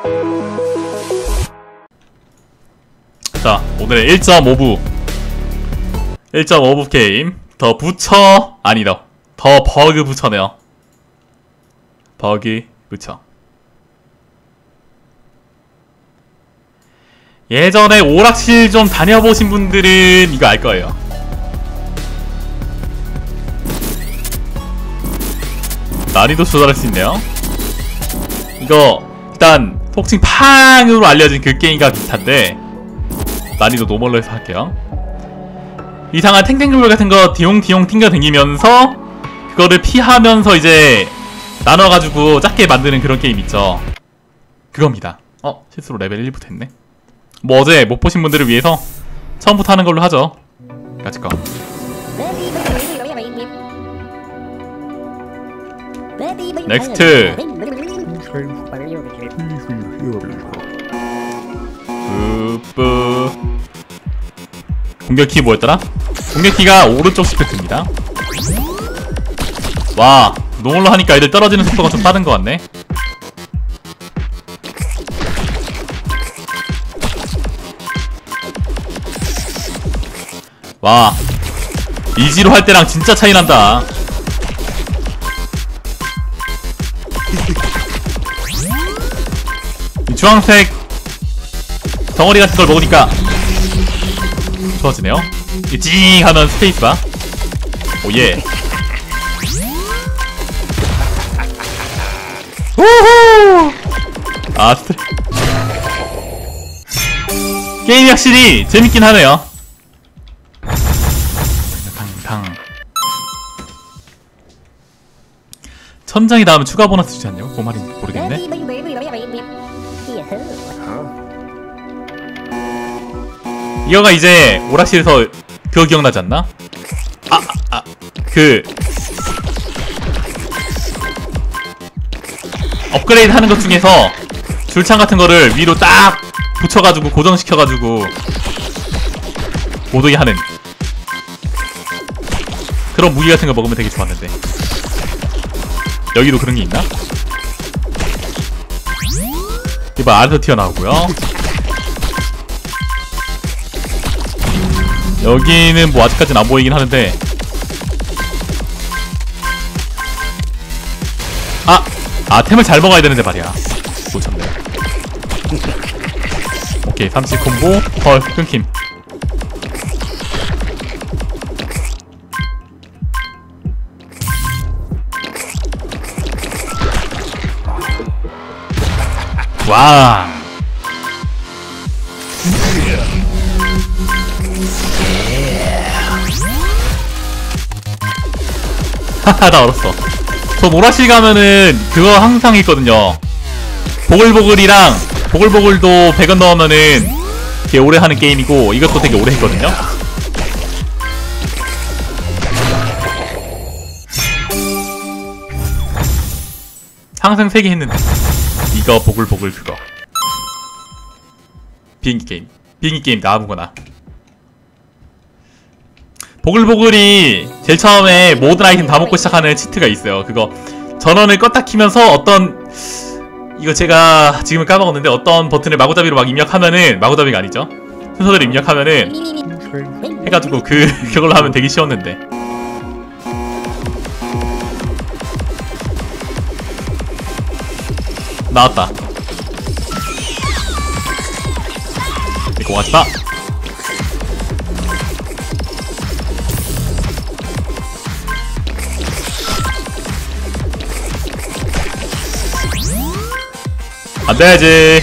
자, 오늘의 1.5부 게임 더 부처 아니다 더 버그 부처네요. 버그 부처. 예전에 오락실 좀 다녀보신 분들은 이거 알 거예요. 난이도 조절할 수 있네요. 이거 일단 폭칭 팡으로 알려진 그 게임과 비슷한데 난이도 노멀로 해서 할게요. 이상한 탱탱글 같은 거 디용디용 튕겨 댕기면서 그거를 피하면서 이제 나눠가지고 작게 만드는 그런 게임 있죠. 그겁니다. 실수로 레벨 1부터 했네. 뭐 어제 못 보신 분들을 위해서 처음부터 하는 걸로 하죠. 까짓거. 넥스트. 뿌뿌. 공격키 뭐였더라? 공격키가 오른쪽 스펙트입니다. 와, 노멀로 하니까 애들 떨어지는 속도가 좀 빠른 것 같네. 와, 이지로 할 때랑 진짜 차이 난다. 이 주황색 덩어리 같은 걸 먹으니까 좋아지네요. 찡 하면 스페이스바. 오예. 우후. 게임이 확실히 재밌긴 하네요. 탕탕. 천장이 닿으면 추가 보너스 주지 않냐고? 그 말인지 모르겠네. 이거가 이제 오락실에서 그거 기억나지 않나? 그 업그레이드 하는 것 중에서 줄창 같은 거를 위로 딱 붙여가지고 고정시켜가지고 못 오게 하는 그런 무기 같은 거 먹으면 되게 좋았는데. 여기도 그런 게 있나? 이거 아래서 튀어나오고요. 여기는 뭐 아직까지는 안 보이긴 하는데. 템을 잘 먹어야 되는데 말이야. 놓쳤네. 오케이, 30 콤보. 헐, 끊김. 와. 하하, 나 얼었어. 저 오락실 가면은 그거 항상 있거든요. 보글보글이랑 보글보글도 100원 넣으면은 되게 오래 하는 게임이고 이것도 되게 오래 했거든요. 항상 3개 했는데 이거 보글보글 그거 비행기 게임 나 아무거나. 보글보글이 제일 처음에 모든 아이템 다 먹고 시작하는 치트가 있어요. 그거 전원을 껐다 키면서 어떤 이거 제가 지금은 까먹었는데 어떤 버튼을 마구잡이로 막 입력하면은 마구잡이가 아니죠. 순서대로 입력하면은 해가지고 그걸로 하면 되게 쉬웠는데. 나왔다. 이거 왔다. 안돼야지.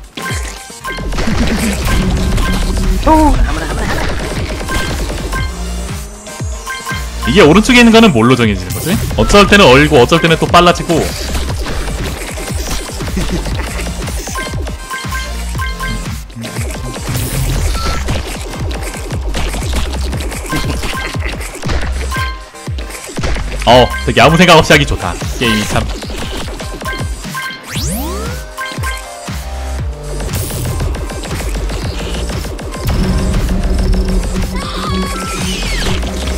이게 오른쪽에 있는 거는 뭘로 정해지는 거지? 어쩔 때는 얼고 어쩔 때는 또 빨라지고. 되게 아무 생각 없이 하기 좋다. 게임이 참.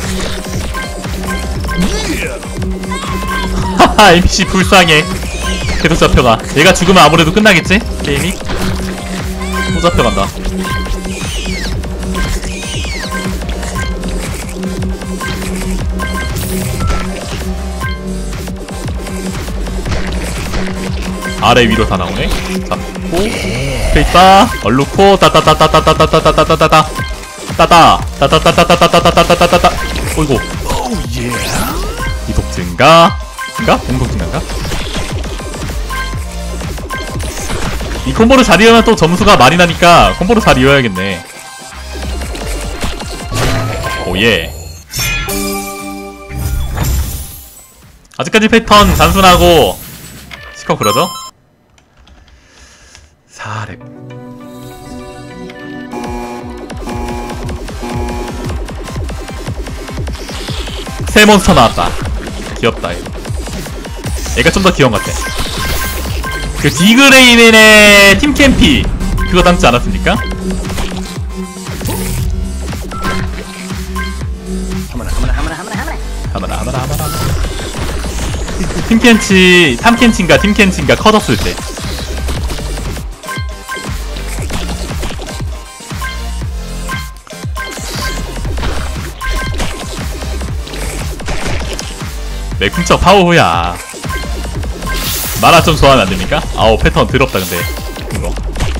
하하, MC 불쌍해. 계속 잡혀가. 얘가 죽으면 아무래도 끝나겠지? 게임이? 또 잡혀간다. 아래 위로 다 나오네. 잡고 페이스바 얼루코 따따따따따따따따따따따따 따따따따따따따따따따따따. 어이구. 이속 증가? 공속 증가인가? 이 콤보를 잘 이으면 또 점수가 많이 나니까 콤보를 잘 이어야겠네. 오예. 아직까지 패턴 단순하고 시커 그러죠? 4렙. 새 몬스터 나왔다. 귀엽다 이거. 얘가 좀 더 귀여운 것 같아. 그 디그레이넨의 팀캠피 그거 닮지 않았습니까? 하마라. 팀켄치인가 커졌을 때. 매쿵척 파워후야. 마라 좀 좋아하면 안됩니까? 아우 패턴 더럽다 근데 이거.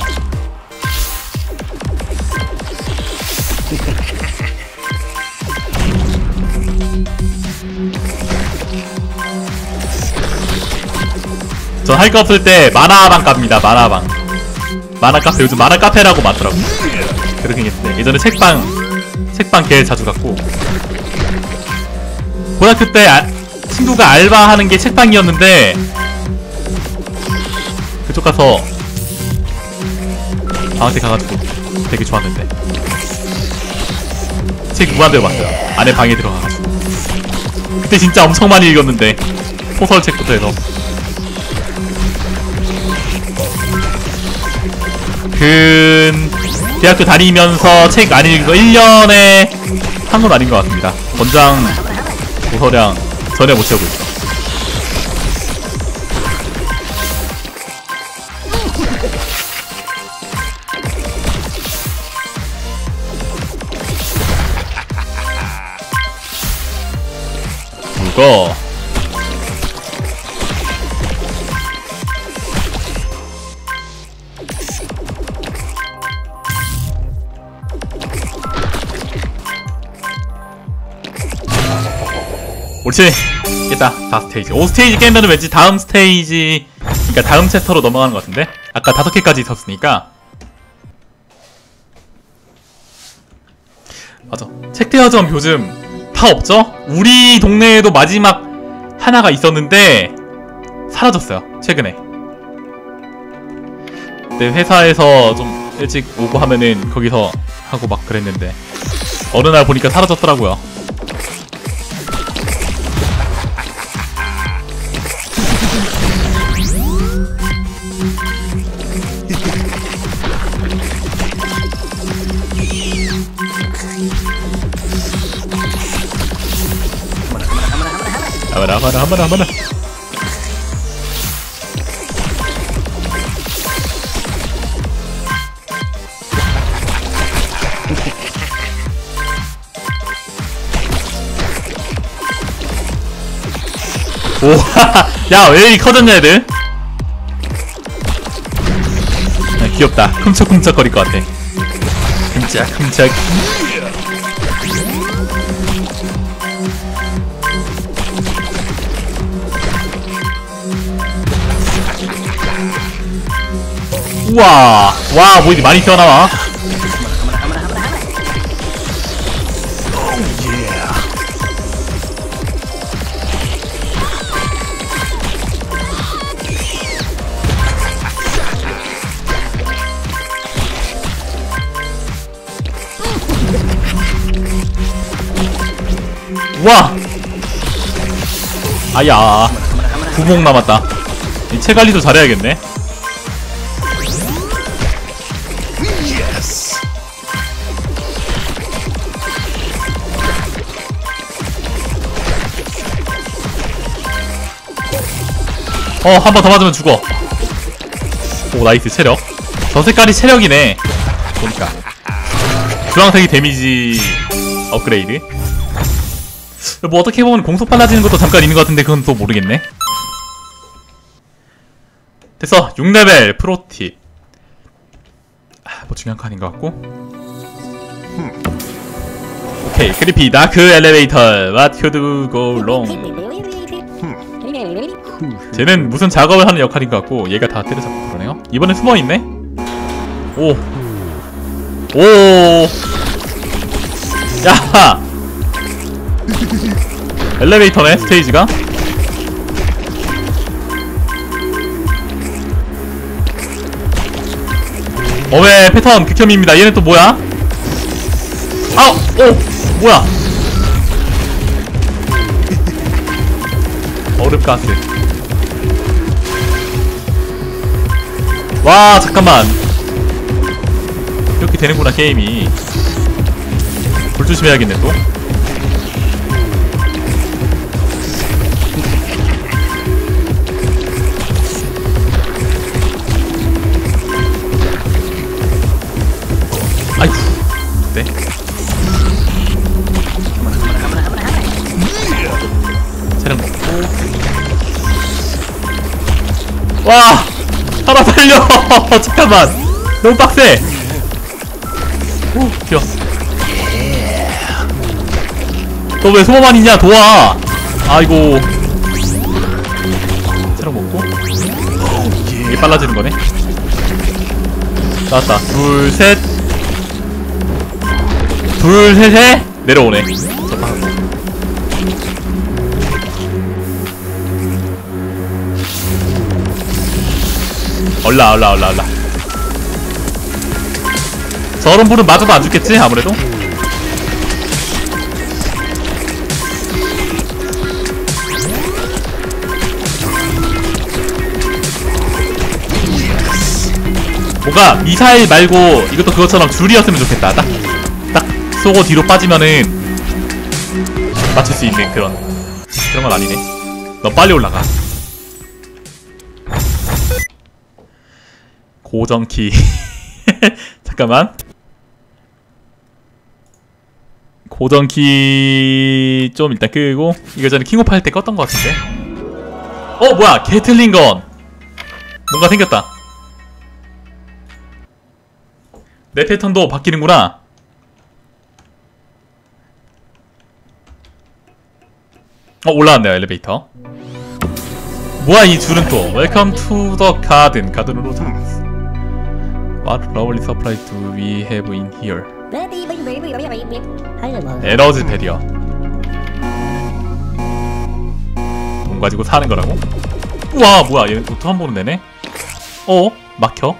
전 할 거 없을 때 만화방 갑니다. 만화방. 만화 카페 요즘 만화 카페라고 맞더라고. 그렇게 했는데 예전에 책방 개 자주 갔고 고등학교 때 친구가 알바하는 게 책방이었는데 그쪽 가서 방한테 가가지고 되게 좋았는데 책 무한대로 봤어요. 안에 방에 들어가가지고 그때 진짜 엄청 많이 읽었는데 소설책부터 해서 대학교 다니면서 책 안 읽은 거 1년에 한 건 아닌 것 같습니다. 권장 도서량 전혀 못 채우고 있어. 무거. 옳지. 깼다. 4스테이지 5스테이지 깨면은 왠지 다음 스테이지 그니까 다음 챕터로 넘어가는 것 같은데 아까 5개까지 있었으니까. 맞아. 책대여점 요즘 다 없죠? 우리 동네에도 마지막 하나가 있었는데 사라졌어요 최근에. 내 회사에서 좀 일찍 오고 하면은 거기서 하고 막 그랬는데 어느 날 보니까 사라졌더라고요. 하마라. 오, 야, 왜 이리 커졌냐, 애들? 야, 귀엽다. 흠쩍흠쩍거릴 것 같아. 흠쩍흠쩍. 우와, 와, 뭐 이리 많이 튀어나와. 우와! 아야, 9목 남았다. 이 체관리도 잘해야겠네. 한 번 더 맞으면 죽어. 오, 나이스. 체력. 저 색깔이 체력이네. 보니까 주황색이 데미지 업그레이드. 뭐 어떻게 보면 공속 빨라지는 것도 잠깐 있는 것 같은데 그건 또 모르겠네. 됐어. 6레벨 프로팁. 뭐 중요한 거 아닌 것 같고. 오케이. 크리피 다크 엘리베이터 What could go wrong. 쟤는 무슨 작업을 하는 역할인 것 같고 얘가 다 때려잡고 그러네요. 이번엔 숨어있네? 오. 오. 야! 엘리베이터네, 스테이지가. 어메, 패턴 극혐입니다. 얘는 또 뭐야? 아우! 오! 뭐야? 얼음가스. 와, 잠깐만. 이렇게 되는구나, 게임이. 불 조심해야겠네, 또. 아이쿠. 네. 체력 먹고. 와! 하나 살려! 잠깐만! 너무 빡세! 오, 귀여워. 너 왜 소모만 있냐? 도와! 아이고. 체력 먹고. 이게 빨라지는 거네? 나왔다. 둘, 셋. 둘, 셋, 셋! 내려오네. 올라. 저런 불은 맞아도 안 죽겠지? 아무래도? 뭔가 미사일 말고 이것도 그것처럼 줄이었으면 좋겠다. 딱 쏘고 뒤로 빠지면은 맞출 수 있는 그런 건 아니네. 너 빨리 올라가. 고정키. 잠깐만. 고정키 좀 일단 끄고. 이거 전에 킹오프 할 때 껐던 것 같은데. 뭐야, 게틀링건. 뭔가 생겼다. 내 패턴도 바뀌는구나. 올라왔네요, 엘리베이터. 뭐야, 이 줄은 또. Welcome to the garden. 가든으로 잡았어. What lovely surprise do we have in here? 에너지 배리어. 돈 가지고 사는 거라고? 우와, 뭐야, 얘는 또 처음 보는 데네? 막혀?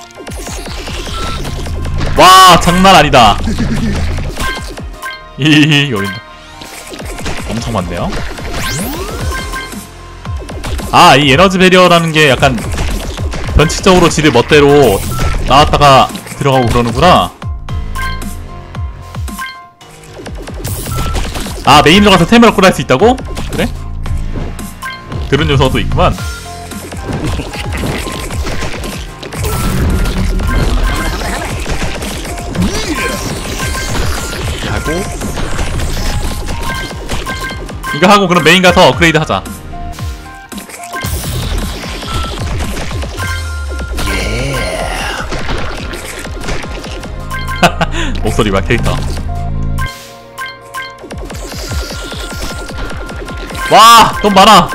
와, 장난 아니다. 요린다. 엄청 많네요. 이 에너지 배리어라는 게 약간 변칙적으로 지들 멋대로 나왔다가 들어가고 그러는구나. 메인으로 가서 템을 업그레이드 할 수 있다고? 그래? 그런 요소도 있구만. 이거 하고 그럼 메인 가서 업그레이드 하자. 목소리만 캐릭터. 와! 돈 많아!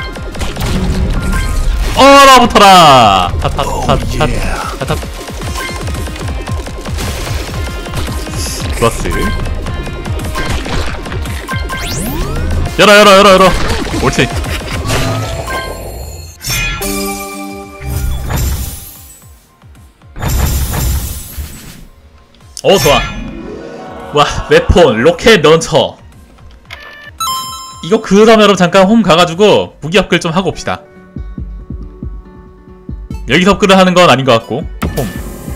얼어붙어라! 탓. 플러스. 열어. 옳지. 좋아. 와, 웨폰, 로켓 런처. 이거 그러면 여러분 잠깐 홈 가가지고 무기 업글 좀 하고 옵시다. 여기서 업글을 하는 건 아닌 것 같고. 홈.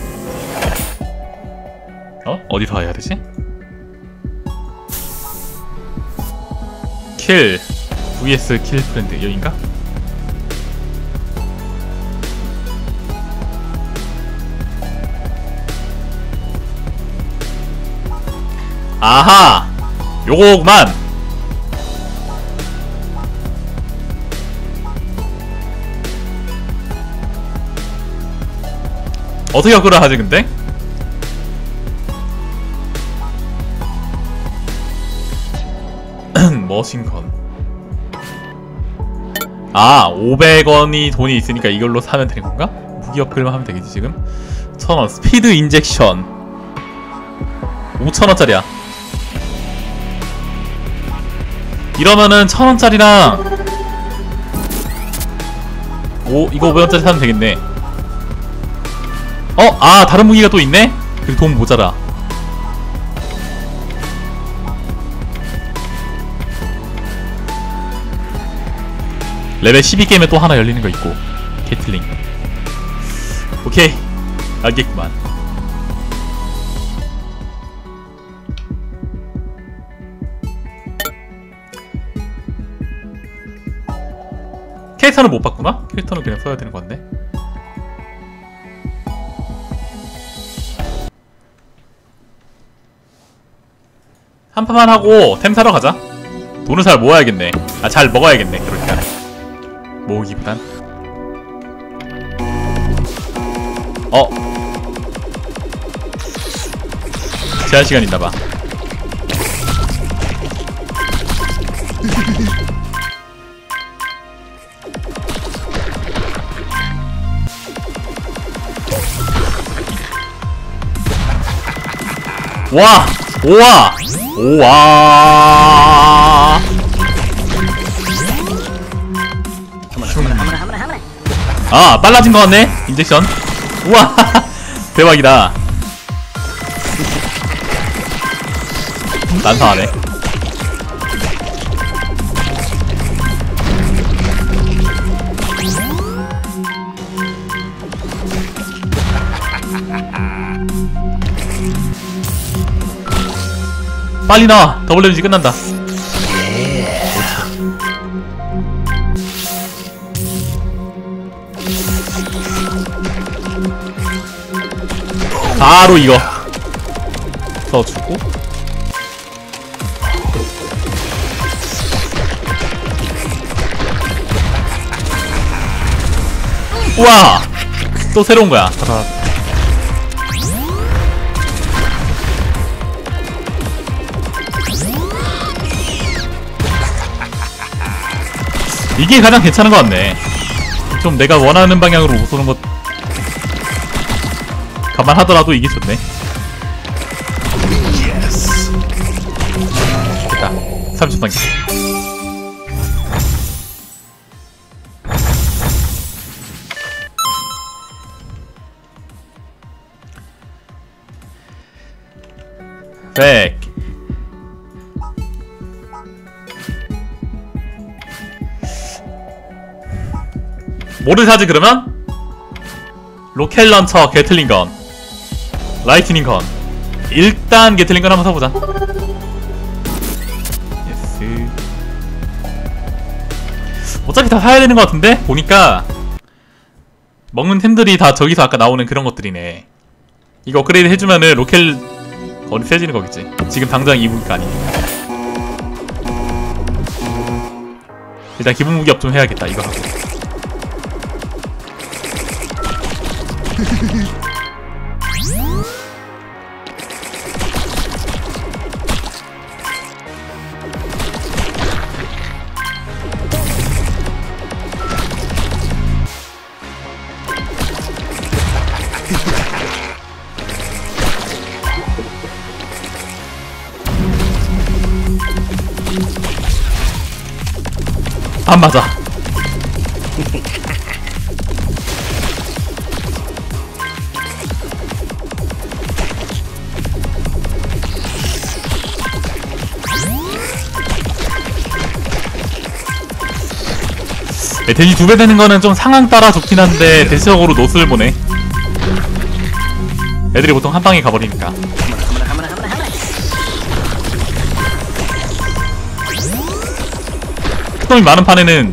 어디서 해야 되지? 킬 vs 킬 프렌드 여긴가? 아하! 요거구만! 어떻게 업그레이드 하지 근데? 머신건. 아 500원이 돈이 있으니까 이걸로 사면 되는 건가? 무기 업그레이드만 하면 되겠지 지금? 1000원 스피드 인젝션 5000원짜리야. 이러면은 1000원짜리랑 이거 500원짜리 사면 되겠네. 아 다른 무기가 또 있네? 그리고 돈 모자라. 레벨 12게임에 또 하나 열리는 거 있고. 게틀링. 오케이 알겠구만. 캐릭터는 못 봤구나? 캐릭터는 그냥 써야 되는 건데. 한 판만 하고 템 사러 가자. 돈을 잘 모아야겠네. 아 잘 먹어야겠네. 그러니까 모으기보단. 제한 시간 있나봐. 와! 오와! 오와! 아 빨라진 거 같네? 인젝션. 우와! 대박이다. 난사하네. 빨리 나와! 더블 데미지 끝난다. 바로 이거 써주고. 우와! 또 새로운 거야. 이게 가장 괜찮은 것 같네. 좀 내가 원하는 방향으로 못 쏘는 것 감안하더라도 이게 좋네. 됐다. 30단계. 백. 뭐를 사지 그러면? 로켓 런처, 게틀링건, 라이트닝건. 일단 게틀링건 한번 사보자. 예스. 어차피 다 사야 되는 것 같은데? 보니까 먹는 템들이 다 저기서 아까 나오는 그런 것들이네. 이거 업그레이드 해주면은 로켓 거리 세지는 거겠지. 지금 당장 입으니까 아니니까. 일단 기본 무기 업 좀 해야겠다. 이거 하고. 안 맞아. 데미지 2배 되는 거는 좀 상황 따라 좋긴 한데 대체적으로 노스를 보네. 애들이 보통 한 방에 가버리니까. 특동이 많은 판에는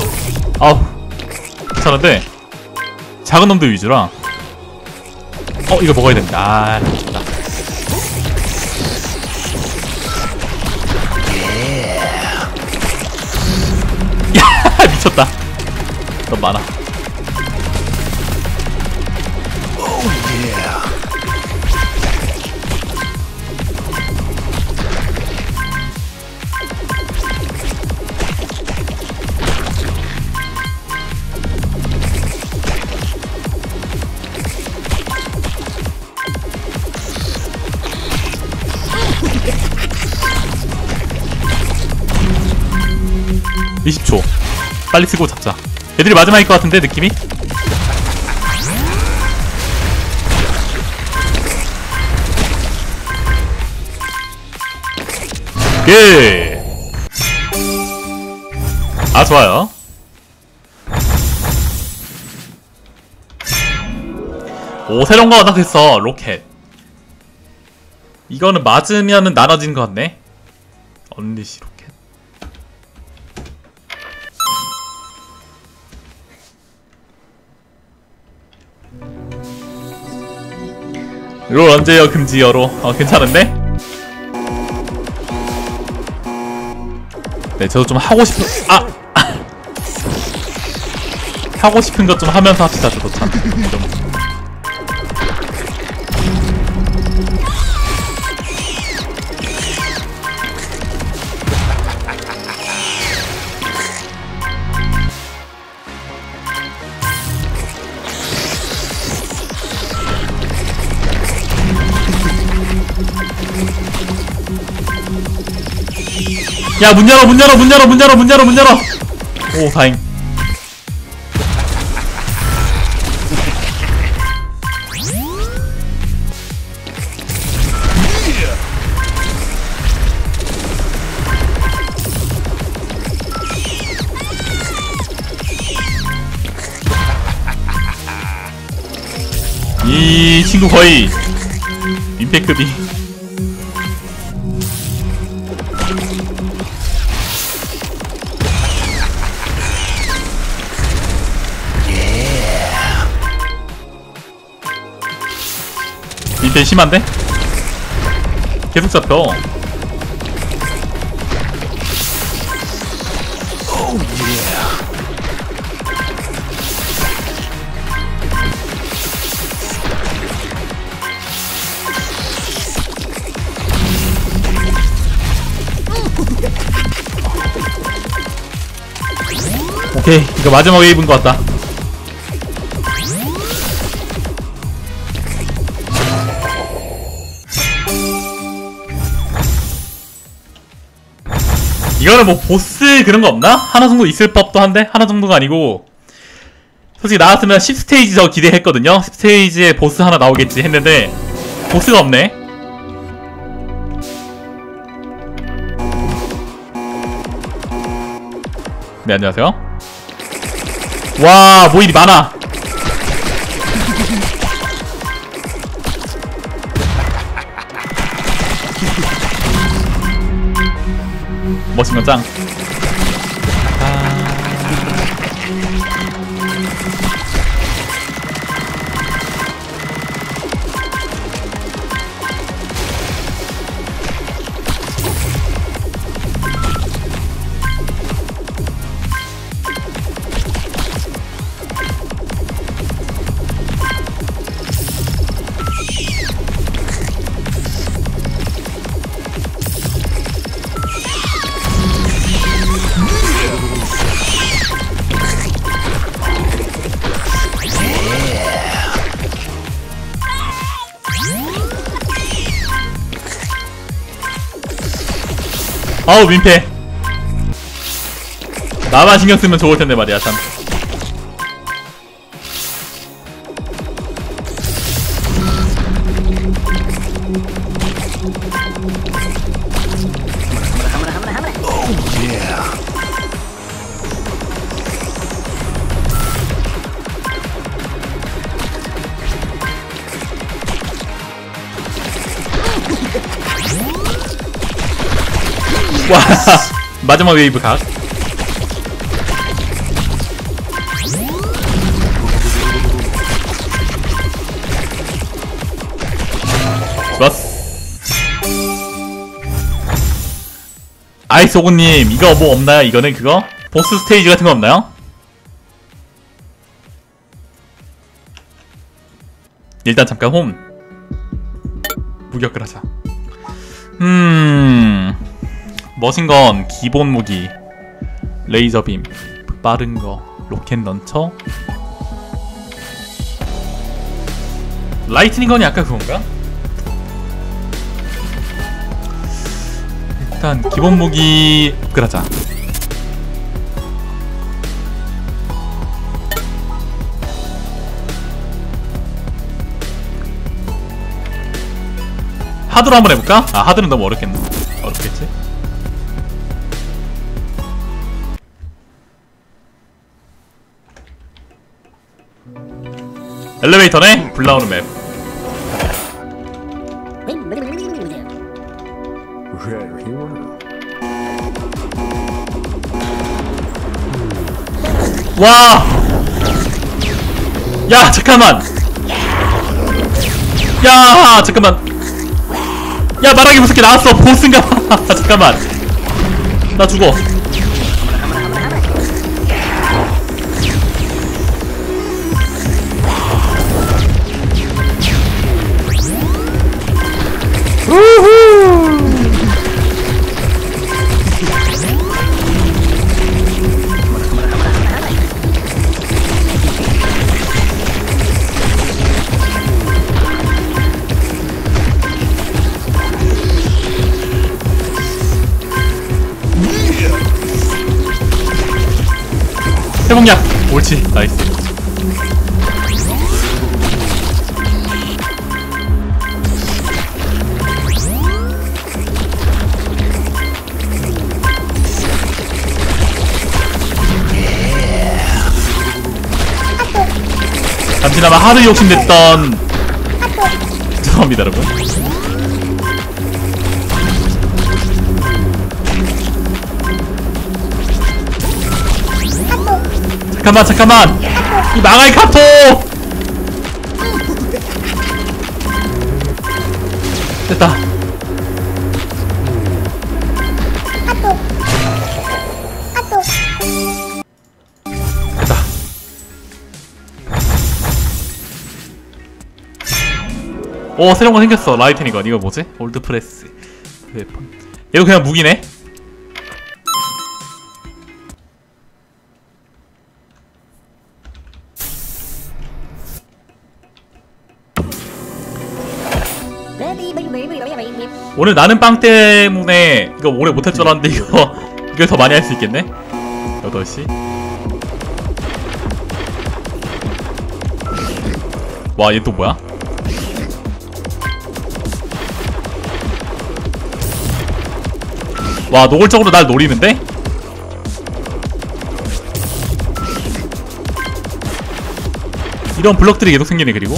아우 괜찮은데 작은 놈들 위주라. 이거 먹어야 됩니다. 아, 좋다. 야, 미쳤다. 너무 많아. 20초. 빨리 쓰고 잡자. 애들이 마지막일 것 같은데, 느낌이? 예. 아, 좋아요. 오, 새로운 거 하나 됐어. 로켓. 이거는 맞으면은 나눠지는 것 같네. 언리시 로켓. 롤 언제요? 금지어로. 괜찮은데? 네, 저도 좀 하고 싶은, 하고 싶은 것 좀 하면서 합시다, 저도 참. 좀. 야, 문 열어, 문 열어, 문 열어, 문 열어, 문 열어, 문 열어. 오, 다행. 이 친구 거의 민폐급이. 민폐 심한데? 계속 잡혀. 오케이, 이거 마지막 웨이브인 것 같다. 이거는 뭐 보스 그런 거 없나? 하나 정도 있을 법도 한데? 하나 정도가 아니고, 솔직히 나왔으면 10스테이지 저 기대했거든요? 10스테이지에 보스 하나 나오겠지 했는데 보스가 없네. 네, 안녕하세요. 와, 뭐 일이 많아. 멋진건 짱. 아우, 민폐. 나만 신경 쓰면 좋을 텐데 말이야, 참. 와, 마지막 웨이브 각. 나이스 오구님. 이거 뭐 없나요? 이거는 그거? 보스 스테이지 같은 거 없나요? 일단 잠깐 홈 무격을 하자. 머신건 기본 무기, 레이저빔, 빠른거, 로켓 런처, 라이트닝건이 아까 그건가? 일단 기본 무기 업그레이드하자. 하드로 한번 해볼까? 아, 하드는 너무 어렵겠지? 엘리베이터네? 불 나오는 맵. 와! 야, 잠깐만! 야, 잠깐만! 야, 말하기 무섭게 나왔어! 보스인가 봐! 잠깐만! 나 죽어. 우후! 회복약! 옳지, 나이스. 잠시나마 하드 욕심냈던 죄송합니다 여러분. 잠깐만 이 망할 카토. 됐다. 됐다. 오, 새로운 거 생겼어. 라이트닝건. 이거 뭐지? 올드 프레스 웨폰. 이거 그냥 무기네. 오늘 나는 빵 때문에 이거 오래 못할 줄 알았는데 이거 더 많이 할 수 있겠네? 8시. 와, 얘 또 뭐야? 와, 노골적으로 날 노리는데? 이런 블럭들이 계속 생기네. 그리고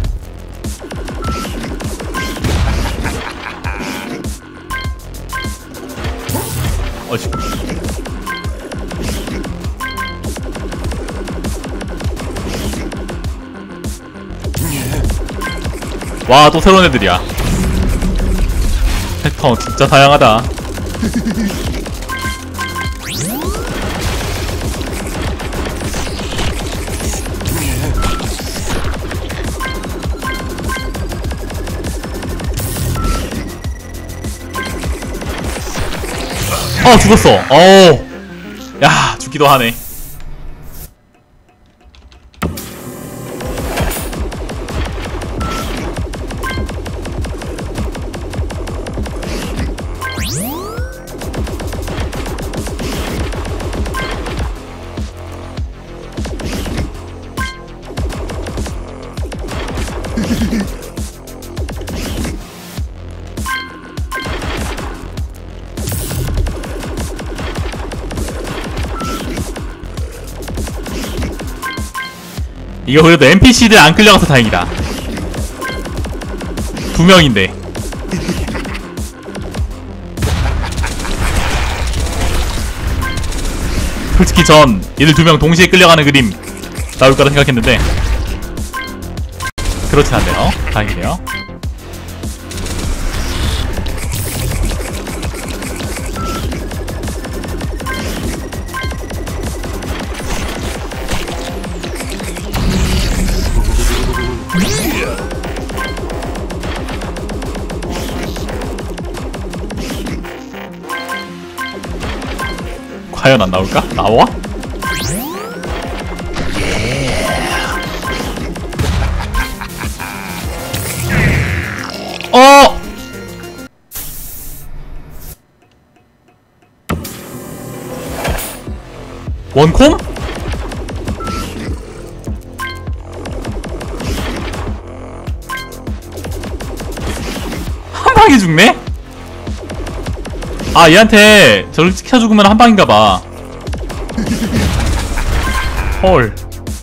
어이씨. 와, 또 새로운 애들이야. 패턴 진짜 다양하다. 죽었어. 야, 죽기도 하네. 이거 그래도 NPC들 안 끌려가서 다행이다. 2명인데. 솔직히 전 얘들 2명 동시에 끌려가는 그림 나올 거라 생각했는데 그렇진 않네요. 다행이네요. 과연 안 나올까? 나와? 원콤? 한 방에 죽네? 아, 얘한테 저를 지켜 죽으면 한 방인가봐. 헐.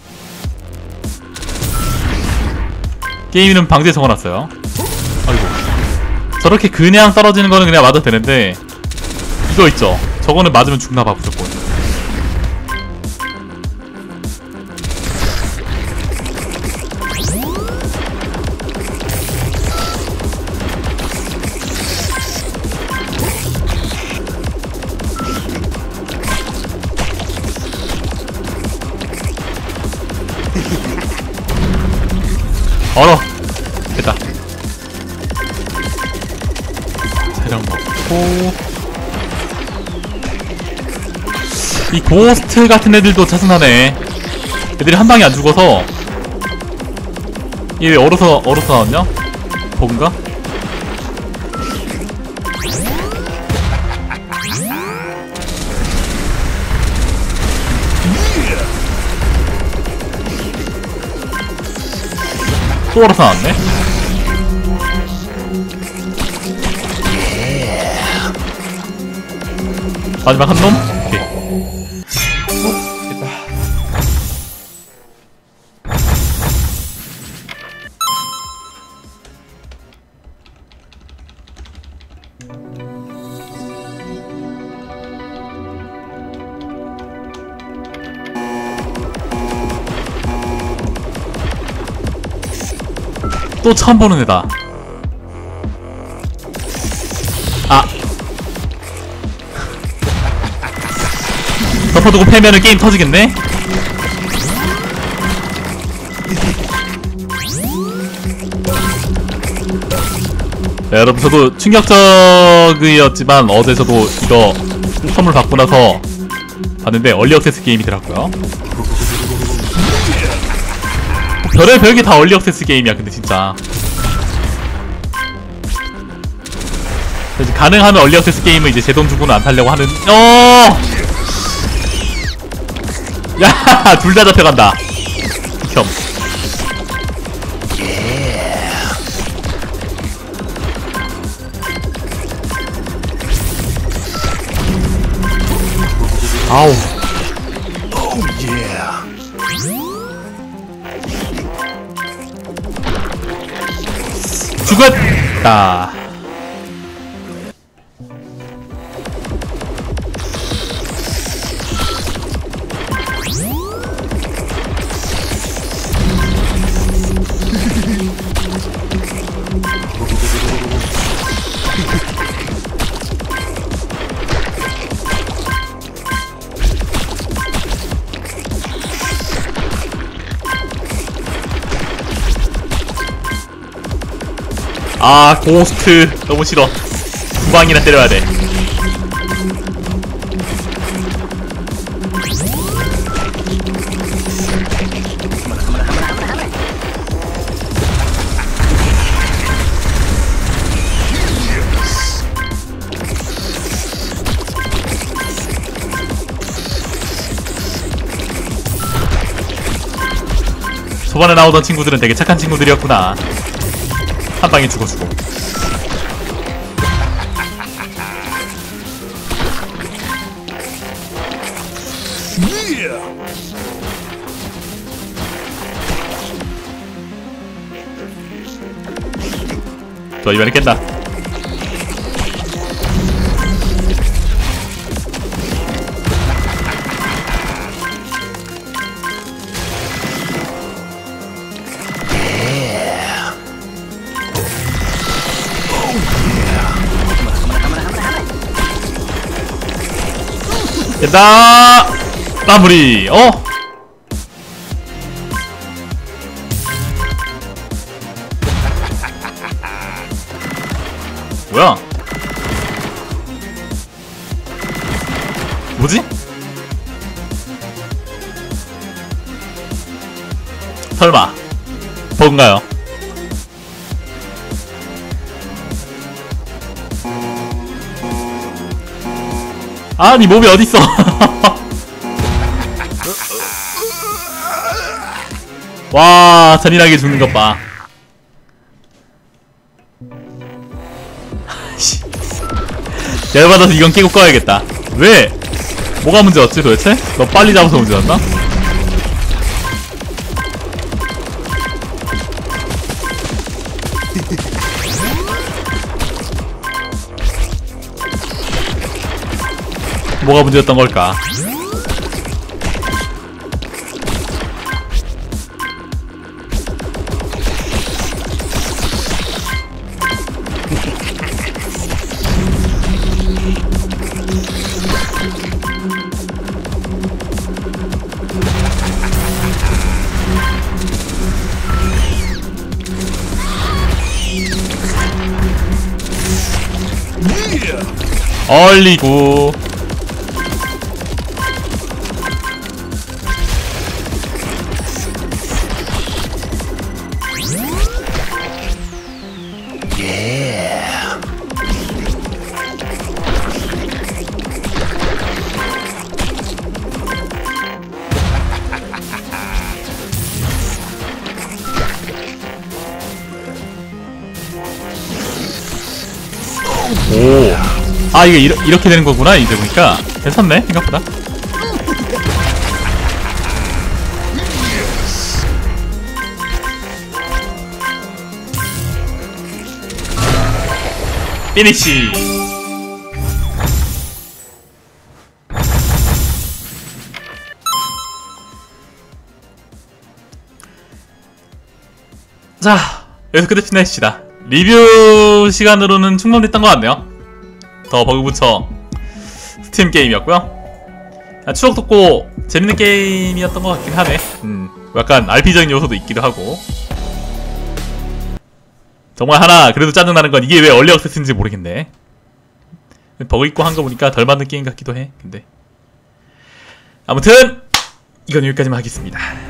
게임 이름 방지에 적어놨어요. 아이고. 저렇게 그냥 떨어지는 거는 그냥 맞아도 되는데, 이거 있죠? 저거는 맞으면 죽나봐, 무조건. 얼어! 됐다. 체력 먹고. 이 고스트 같은 애들도 짜증나네. 애들이 한 방에 안 죽어서. 얘 왜 얼어서 나왔냐? 버그인가? 또 얼어서 나왔네? 마지막 한 놈? 오케이. 됐다. 또 처음 보는 애다. 아. 덮어두고 패면은 게임 터지겠네? 네, 여러분, 저도 충격적이었지만 어제 저도 이거 선물 받고 나서 봤는데 얼리 액세스 게임이더라고요. 별의 별게 다 얼리 액세스 게임이야. 근데 진짜 가능하면 얼리 액세스 게임은 이제 제 돈 주고는 안 살려고 하는. 야, 둘 다 잡혀간다. 형. 아우. 죽었다. 아, 고스트 너무 싫어. 두 방이나 때려야 돼. 초반에 나오던 친구들은 되게 착한 친구들이었구나. 한 방에 죽어주고. 좋아, 이번에 깬다. 깼다! 마무리! 뭐야? 뭐지? 설마 뭔가요? 아니 몸이 어딨어. 와 잔인하게 죽는 것봐. 열받아서 이건 깨고 꺼야겠다. 왜? 뭐가 문제였지 도대체? 너 빨리 잡아서 문제였나? 뭐가 문제였던 걸까? 얼리고 오. 아 이게 이렇게 되는 거구나. 이제 보니까 괜찮네 생각보다. 피니시. 자 여기서 끝을 끝냅시다. 리뷰 시간으로는 충분했던 것 같네요. 더 버그부처 스팀 게임이었고요. 추억 돋고 재밌는 게임이었던 것 같긴 하네. 약간 RP적인 요소도 있기도 하고. 정말 하나 그래도 짜증나는 건 이게 왜 얼리 액세스인지 모르겠네. 버그 있고 한 거 보니까 덜 만든 게임 같기도 해. 근데 아무튼 이건 여기까지만 하겠습니다.